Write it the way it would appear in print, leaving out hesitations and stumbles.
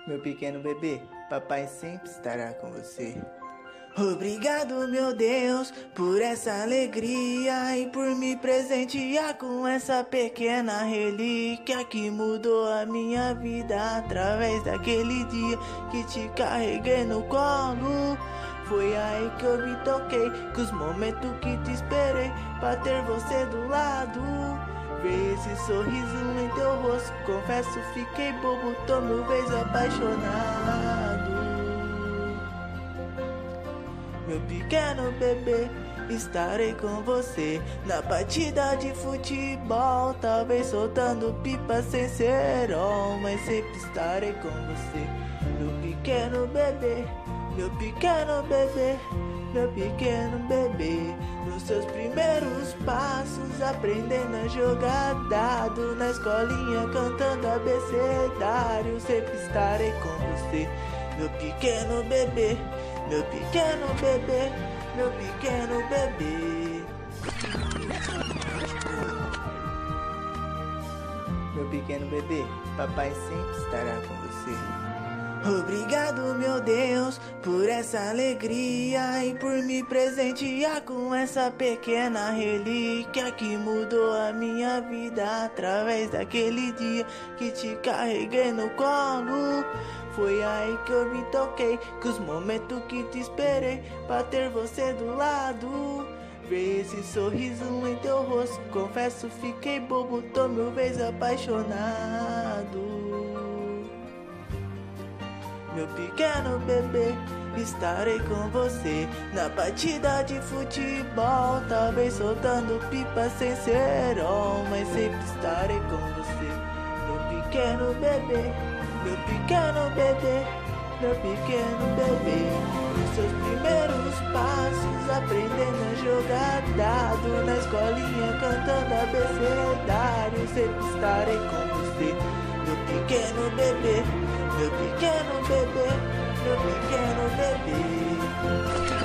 Meu pequeno bebê, papai sempre estará com você. Obrigado, meu Deus, por essa alegria e por me presentear com essa pequena relíquia que mudou a minha vida através daquele dia que te carreguei no colo. Foi aí que eu me toquei, com os momentos que te esperei pra ter você do lado. Ver esse sorriso em teu rosto, confesso fiquei bobo, tô mil vezes apaixonado. Meu pequeno bebê, estarei com você na partida de futebol, talvez soltando pipa sem ser mas sempre estarei com você. Meu pequeno bebê, meu pequeno bebê, meu pequeno bebê, nos seus primeiros passos, aprendendo a jogar dado, na escolinha cantando abecedário, sempre estarei com você. Meu pequeno bebê, meu pequeno bebê, meu pequeno bebê. Meu pequeno bebê, papai sempre estará com você. Obrigado, meu Deus, por essa alegria e por me presentear com essa pequena relíquia que mudou a minha vida através daquele dia que te carreguei no colo. Foi aí que eu me toquei, com os momentos que te esperei pra ter você do lado. Ver esse sorriso em teu rosto, confesso fiquei bobo, tô mil vezes apaixonado. Meu pequeno bebê, estarei com você na partida de futebol, talvez soltando pipa sem ser mas sempre estarei com você. Meu pequeno bebê, meu pequeno bebê, meu pequeno bebê, nos seus primeiros passos, aprendendo a jogar dado, na escolinha cantando abecedário, sempre estarei com você. Meu pequeno bebê, meu pequeno bebê, meu pequeno bebê.